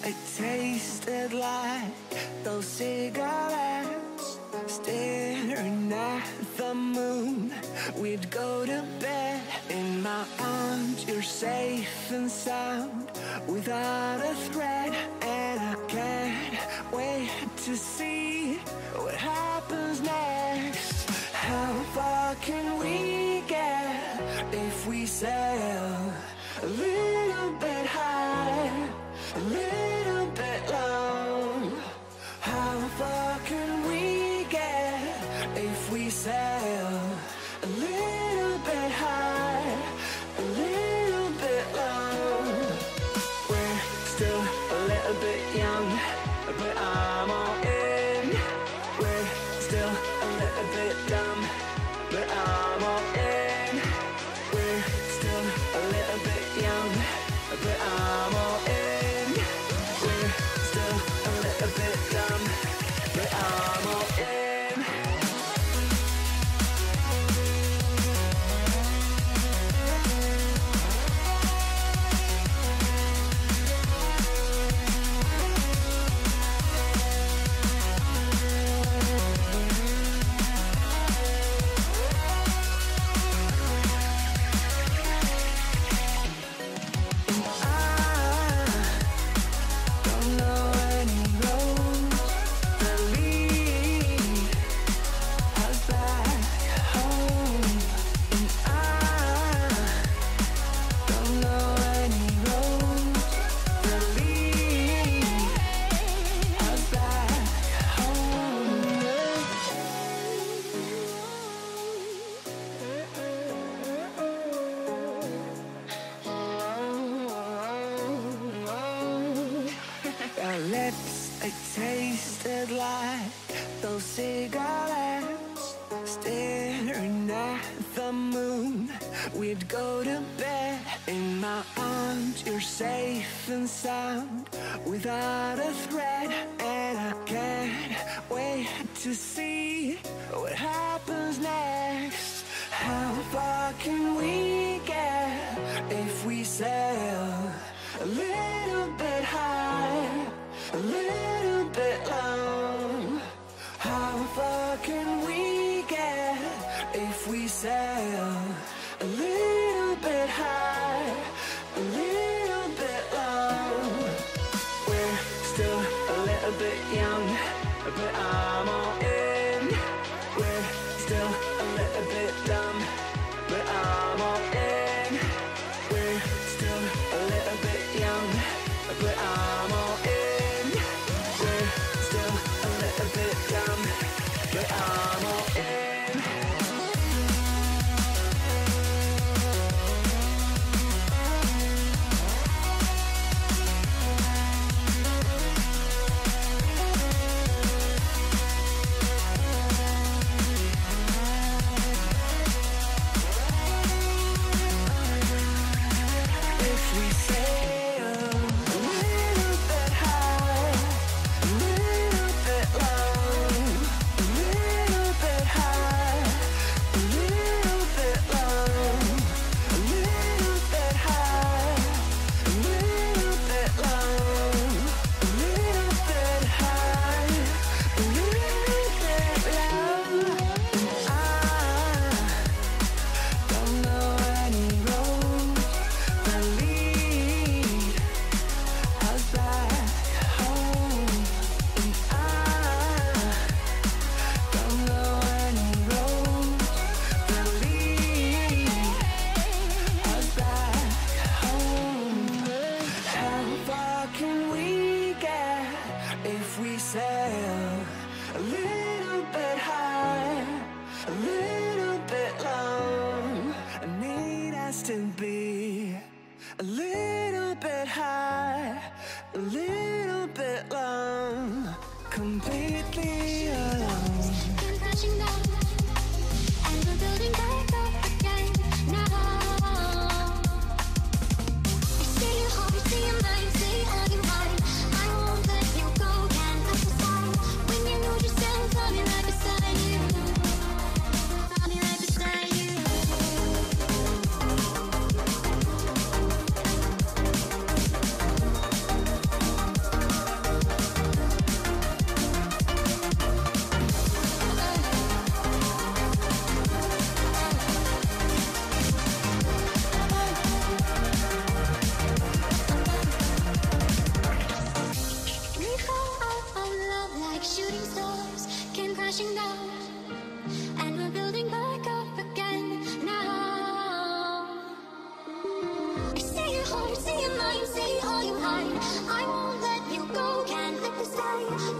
it tasted like those cigarettes. Staring at the moon, we'd go to bed. In my arms, you're safe and sound, without a threat. And I can't wait to see what happens next. How far can we get if we sail a little bit high, a little bit low? How far can we get if we sail a little bit high, a little bit low? We're still a little bit young, but I'm all in. We're still a little bit dumb, but I'm all in. We're still a little bit young, but I'm all in. We're still a little bit dumb, but I'm all in. Our lips, they tasted like those cigarettes. Staring at the moon, we'd go to bed. In my arms, you're safe and sound, without a threat. And I can't wait to see what happens next. How far can we get if we sail a little bit high, a little bit low? How far can we get if we sail a little bit high, a little bit low? We're still a little bit young, but I'm all in. We're still a little bit dumb, but I'm all in. We're still a little bit young, but I'm all in. We're still a little bit dumb, but I'm all in. A little bit high, a little bit low. I need us to be a little bit high, a little bit low, completely alone. Crashing down, and we're building back up again now. You say your heart, you say your mind, you say all you want. I won't let you go, can't touch the sky. When you know yourself, I'll be right beside you. I'll be right beside you. crashing down, and we're building back up again now. I see your heart, see your mind, see all you hide. I won't let you go, can't let this die.